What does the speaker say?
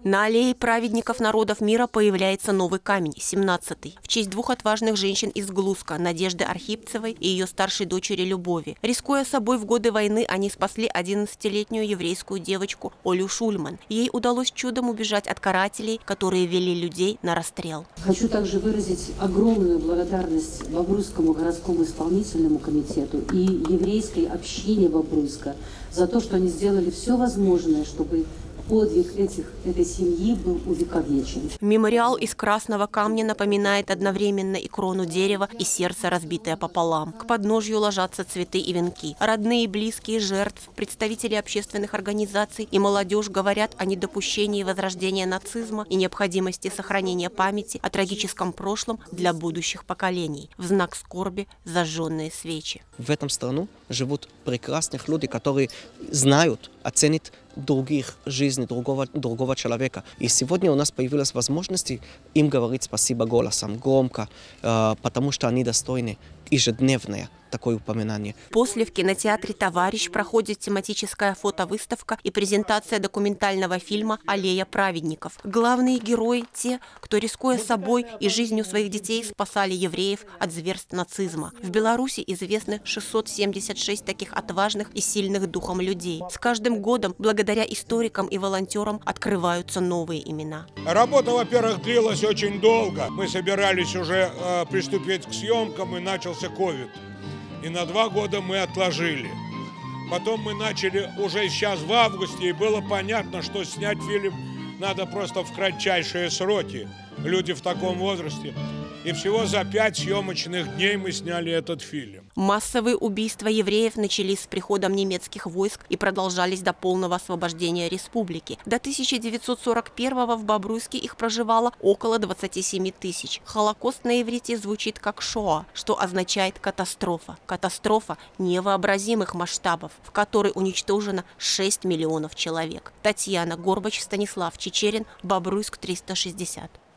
На аллее праведников народов мира появляется новый камень, 17-й, в честь двух отважных женщин из Глузка, Надежды Архипцевой и ее старшей дочери Любови. Рискуя собой в годы войны, они спасли 11-летнюю еврейскую девочку Олю Шульман. Ей удалось чудом убежать от карателей, которые вели людей на расстрел. Хочу также выразить огромную благодарность Бобруйскому городскому исполнительному комитету и еврейской общине Бобруйска за то, что они сделали все возможное, чтобы подвиг этой семьи был увековечен. Мемориал из красного камня напоминает одновременно и крону дерева, и сердце, разбитое пополам. К подножью ложатся цветы и венки. Родные и близкие жертв, представители общественных организаций и молодежь говорят о недопущении возрождения нацизма и необходимости сохранения памяти о трагическом прошлом для будущих поколений. В знак скорби зажженные свечи. В этом страну живут прекрасных люди, которые знают, оценят других жизни, другого человека. И сегодня у нас появилась возможность им говорить спасибо голосом, громко, потому что они достойны ежедневное такое упоминание. После в кинотеатре «Товарищ» проходит тематическая фотовыставка и презентация документального фильма «Аллея праведников». Главные герои – те, кто, рискуя собой и жизнью своих детей, спасали евреев от зверств нацизма. В Беларуси известны 676 таких отважных и сильных духом людей. С каждым годом, благодаря историкам и волонтерам, открываются новые имена. Работа, во-первых, длилась очень долго. Мы собирались уже приступить к съемкам, и начался ковид. И на 2 года мы отложили. Потом мы начали уже сейчас в августе, и было понятно, что снять фильм надо просто в кратчайшие сроки. Люди в таком возрасте. И всего за 5 съемочных дней мы сняли этот фильм. Массовые убийства евреев начались с приходом немецких войск и продолжались до полного освобождения республики. До 1941-го в Бобруйске их проживало около 27 тысяч. Холокост на иврите звучит как «шоа», что означает «катастрофа». Катастрофа невообразимых масштабов, в которой уничтожено 6 миллионов человек. Татьяна Горбач, Станислав Чечерин, Бобруйск, 360.